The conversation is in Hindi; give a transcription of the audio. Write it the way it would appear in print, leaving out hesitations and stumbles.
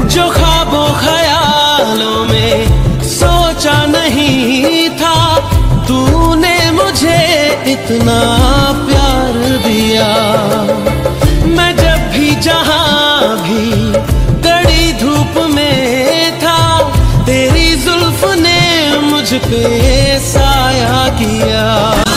जो ख्वाबों ख्यालों में सोचा नहीं था, तूने मुझे इतना प्यार दिया। मैं जब भी जहां भी कड़ी धूप में था, तेरी जुल्फ ने मुझ पे साया किया।